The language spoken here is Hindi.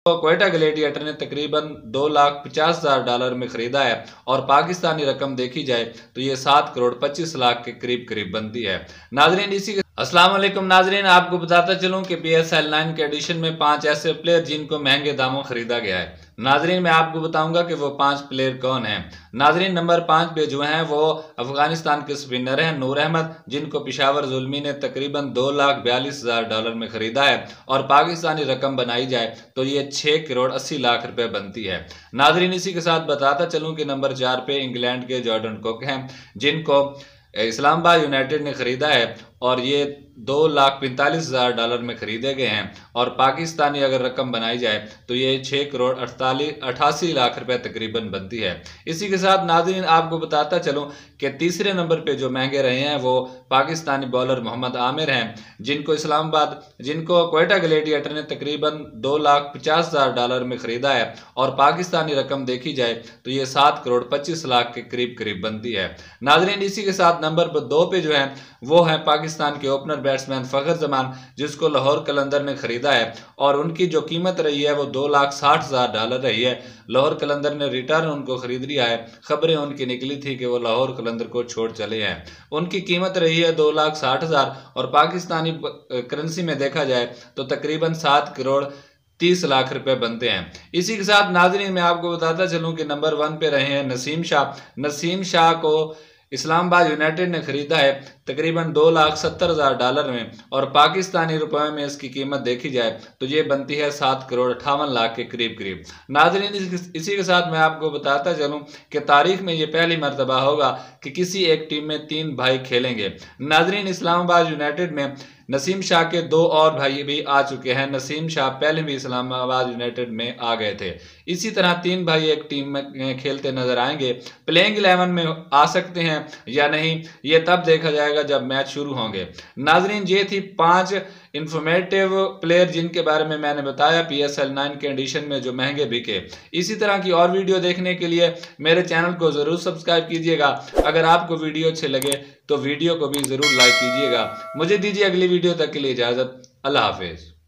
क्वेटा ग्लेडिएटर ने तकरीबन $2,50,000 में खरीदा है और पाकिस्तानी रकम देखी जाए तो ये 7,25,00,000 के करीब करीब बनती है। नाजरीन अस्सलाम वालेकुम नाजरीन, आपको बताता चलूं कि PSL 9 के एडिशन में 5 ऐसे प्लेयर जिनको महंगे दामों खरीदा गया है। नाजरीन मैं आपको बताऊंगा कि वो 5 प्लेयर कौन हैं। नाजरीन नंबर 5 पे जो हैं वो अफगानिस्तान के स्पिनर हैं नूर अहमद, जिनको पेशावर जुल्मी ने तकरीबन $2,42,000 में खरीदा है और पाकिस्तानी रकम बनाई जाए तो ये 6,80,00,000 रुपए बनती है। नाजरीन इसी के साथ बताता चलूं कि नंबर 4 पे इंग्लैंड के जॉर्डन कुक हैं, जिनको इस्लामाबाद यूनाइटेड ने खरीदा है और ये $2,45,000 में खरीदे गए हैं और पाकिस्तानी अगर रकम बनाई जाए तो ये 6,88,00,000 रुपए तकरीबन बनती है। इसी के साथ नाज़रीन आपको बताता चलूं कि तीसरे नंबर पे जो महंगे रहे हैं वो पाकिस्तानी बॉलर मोहम्मद आमिर हैं, जिनको क्वेटा ग्लेडिएटर ने तकरीबन $2,50,000 में खरीदा है और पाकिस्तानी रकम देखी जाए तो ये 7,25,00,000 के करीब करीब बनती है। नाज़रीन इसी के साथ नंबर पर 2 पे जो है वो है पाकिस्तान के ओपनर बैट्समैन फखर जमान, जिसको लाहौर कलंदर ने खरीदा है और उनकी जो कीमत रही है वो $2,60,000 रही है। लाहौर कलंदर ने रिटर्न उनको खरीद लिया है। खबरें उनकी निकली थी कि वो लाहौर कलंदर को छोड़ चले हैं। उनकी कीमत रही है $2,60,000 और पाकिस्तानी करेंसी में देखा जाए तो तकरीबन 7,30,00,000 रुपए बनते हैं। इसी के साथ नाजरीन मैं आपको बताता चलूं कि नंबर 1 पे रहे हैं नसीम शाह। नसीम शाह को इस्लामाबाद यूनाइटेड ने खरीदा है तकरीबन $2,70,000 में और पाकिस्तानी रुपए में इसकी कीमत देखी जाए तो ये बनती है 7,58,00,000 के करीब करीब। नाजरीन इसी के साथ मैं आपको बताता चलूं कि तारीख में ये पहली मरतबा होगा कि किसी एक टीम में 3 भाई खेलेंगे। नाजरीन इस्लामाबाद यूनाइटेड में नसीम शाह के 2 और भाई भी आ चुके हैं। नसीम शाह पहले भी इस्लामाबाद यूनाइटेड में आ गए थे। इसी तरह 3 भाई एक टीम में खेलते नजर आएंगे। प्लेइंग 11 में आ सकते हैं या नहीं ये तब देखा जाएगा जब मैच शुरू होंगे। नाजरीन ये थी 5 इंफॉर्मेटिव प्लेयर जिनके बारे में मैंने बताया PSL 9 के एडिशन में जो महंगे बिके। इसी तरह की और वीडियो देखने के लिए मेरे चैनल को जरूर सब्सक्राइब कीजिएगा। अगर आपको वीडियो अच्छे लगे तो वीडियो को भी जरूर लाइक कीजिएगा। मुझे दीजिए अगली वीडियो तक के लिए इजाजत। अल्लाह हाफिज।